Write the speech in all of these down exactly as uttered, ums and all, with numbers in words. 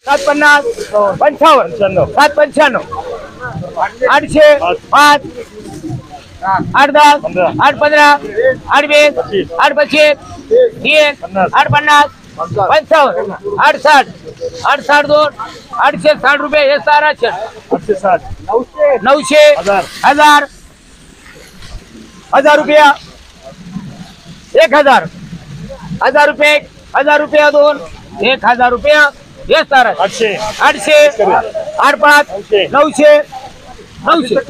सात पन्नास पंचावन्न सात पंच्याण्णव आठशे पाच आठ दस आठ पंधरा आठ वीस आठ पच्चीस एक आठ पन्नास पंचावन्न आठ साठ आठ साठ दोन आठशे साठ रुपये हे साराशे आठशे साठ नऊशे हजार हजार रुपया एक हजार हजार रुपये हजार रुपया दोन एक हजार रुपया हे सारा आठशे आठशे आठ पाच नऊशे नऊशे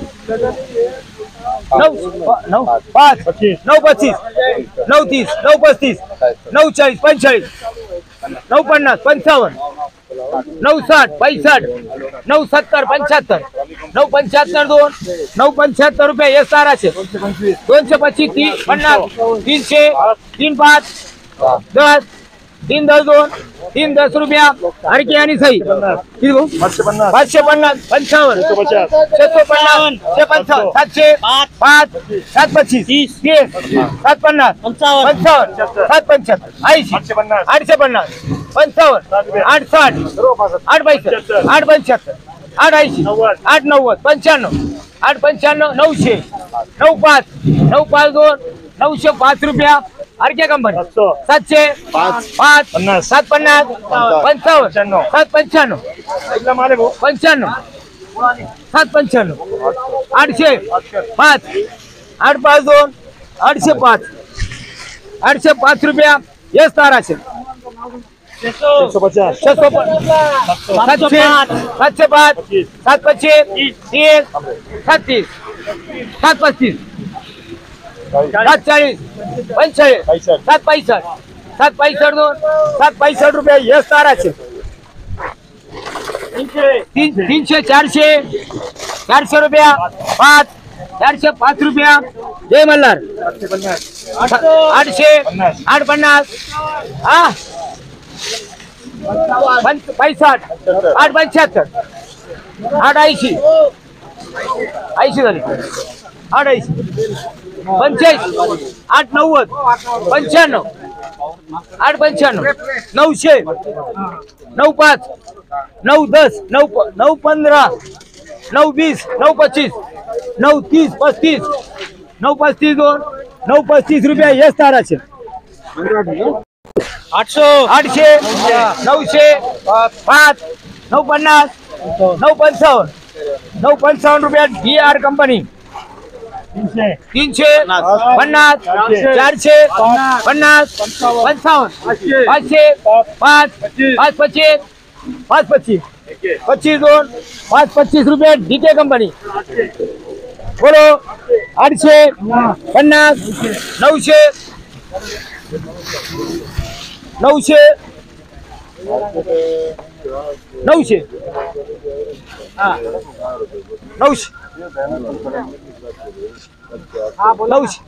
नऊ नऊ पाच नऊ पच्चीस नऊ तीस नऊ पस्तीस नऊ चाळीस पंचेचाळीस नऊ पन्नास पंचावन्न नऊ साठ पैंसठ नऊ सत्तर पंच्याहत्तर नऊ पंच्याहत्तर दोन नऊ पंच्याहत्तर रुपये हे साराशे दोनशे पच्चीस तीस पन्नास तीनशे तीन पाच दस तीन दस दोन तीन दस रुपया आणखी आणि सही पाचशे पन्नास पंचावन्न छशे पन्नास छे पंचावन्न सातशे पाच सात पच्चीस तीस सात पन्नास पंचावन्न सात पंच्याहत्तर ऐंशी आठशे पन्नास पंचावन्न आठ साठ आठ पैसष्ट आठ पंच्याहत्तर आठ ऐंशी आठ नव्वद पंच्याण्णव आठ पंच्याण्णव नऊशे नऊ पाच नऊ पाच दोन नऊशे पाच रुपया आरके कंपनी सातशे पाच सात पन्नास पंचावन्न सात पंच्याण्णव पंच्याण्णव सात पंच्याण्णव आठशे पाच आठ पाच दोन आठशे पाच आठशे पाच रुपया हे साराशे सातशे सातशे पाच सात पच्चीस तीस छत्तीस सात पस्तीस सात चाळीस पंचेचाळीस सात पैसष्ट सात पैसष्ट दोन सात पैसष्ट रुपये हे साराशे तीन तीनशे चारशे चारशे रुपया पाच चारशे पाच रुपया जय मल्हार आठशे आठ पन्नास हा पैसष्ट आठ पंच्याहत्तर आठ ऐंशी ऐंशी झाली आठ ऐंशी पंच्याऐंशी आठ नव्वद पंच्याण्णव आठ पंच्याण्णव नऊशे नऊ पाच नऊ दस नऊ नऊ पंधरा नऊ वीस नऊ पच्चीस नऊ तीस पस्तीस नऊ पस्तीस दोन नऊ पस्तीस रुपया हे साराशे आठशे आठशे नऊशे पाच नऊ पन्नास नऊ पंचावन्न नऊ पंचावन्न रुपया डी आर कंपनी तीनशे पन्नास चारशे पन्नास पंचावन्न पाचशे पाच पाच पच्चीस पाच पच्चीस पच्चीस दोन पाच पच्चीस रुपये डीके कंपनी बोलो आठशे पन्नास नऊशे नऊशे नऊशे नऊशे नऊशे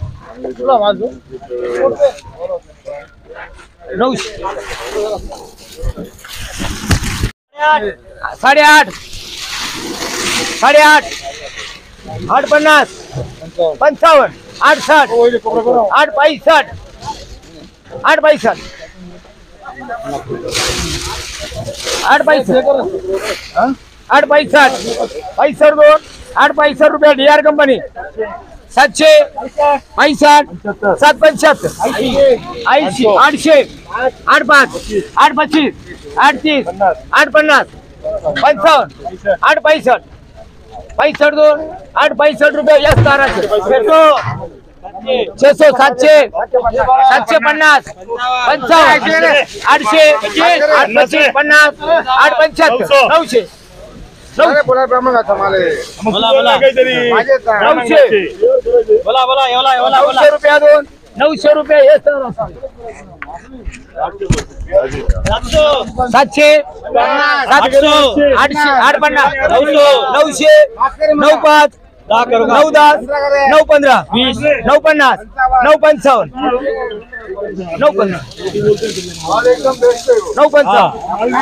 नऊशे साडेआठ साडेआठ आठ पन्नास पंचावन्न आठ साठ आठ पैसष्ट आठ पैसष्ट आठ पैसष्ट आठ पैसष्ट पैसष्ट दोन आठ पैसष्ट रुपये डी आर कंपनी सातशे पैसष्ट सात पंच्याहत्तर ऐंशी आठशे आठ पाच आठ पच्चीस आठ तीस आठ पन्नास पंचावन्न आठ पैसष्ट पैसष्ट दोन आठ पैसष्ट रुपये या साराशे छे सौ सातशे सातशे पन्नास पंचावन्न आठशे आठ पच्चीस पन्नास आठ पंच्याहत्तर नऊशे नऊशे रुपया दोन नऊशे रुपये हे सातशे सातशे आठशे आठ पन्नास नऊशे नऊ पाच नऊ दस नऊ पंधरा नऊ पन्नास नऊ पंचावन्न नऊ पन्नास नऊ पंचावन्न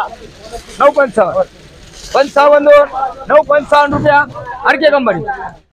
नऊ पंचावन्न पंचावन्न दोन नऊ पंचावन्न रुपया आरके कंपनी।